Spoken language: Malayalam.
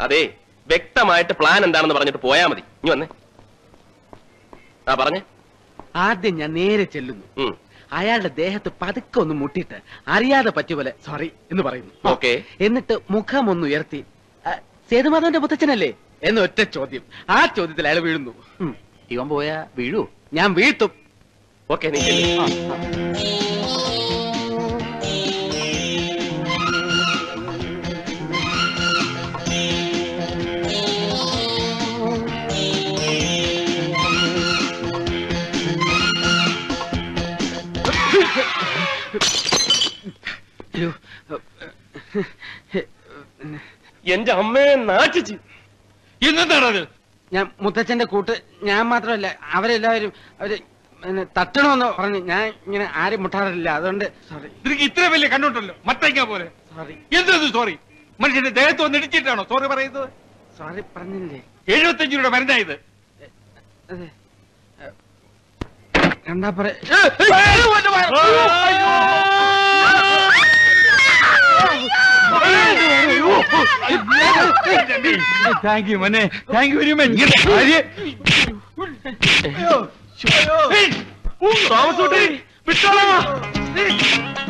അതെ, വ്യക്തമായിട്ട് പ്ലാൻ എന്താണെന്ന് പറഞ്ഞിട്ട് പോയാ മതി. ഇനി വന്നേ. ആ പറഞ്ഞേ. ആദ്യം ഞാൻ നേരെ ചെല്ലുന്നു. അയാളുടെ ദേഹത്ത് പതുക്കെ ഒന്ന് മുട്ടിയിട്ട് അറിയാതെ പറ്റിയ സോറി എന്ന് പറയുന്നു. ഓക്കെ. എന്നിട്ട് മുഖം ഒന്ന് ഉയർത്തി സേതുമാധവന്റെ മുത്തച്ഛനല്ലേ എന്ന് ഒറ്റ ചോദ്യം. ആ ചോദ്യത്തിൽ അയാൾ വീഴുന്നു. ഇവൻ പോയാ വീഴൂ? ഞാൻ വീഴ്ത്തും. ഓക്കെ, നീ എന്റെ അമ്മയെ നാട്ടിച്ച്. ഇന്നെന്താണത്? ഞാൻ മുത്തച്ഛന്റെ കൂട്ട്, ഞാൻ മാത്രമല്ല അവരെല്ലാവരും അവര് തട്ടണമെന്ന് പറഞ്ഞു. ഞാൻ ഇങ്ങനെ ആരും മുട്ടാറില്ല, അതുകൊണ്ട് സോറി. നിനക്ക് ഇത്ര വലിയ കണ്ണുണ്ടല്ലോ, മത്തയ്ക്ക പോലെ. സോറി. എന്തത് സോറി? മനുഷ്യന്റെ ദേഹത്ത് വന്ന് ഇടിച്ചിട്ടാണോ സോറി പറയുന്നത്? സോറി പറഞ്ഞില്ലേ? 75 രൂപയുടെ മരുന്നായത്. അതെ, എന്താ പറയാ? താങ്ക് യു മോനെ, താങ്ക് യു വെരി മച്ച്. താമസോട്ടെ വിട്ടോളാം.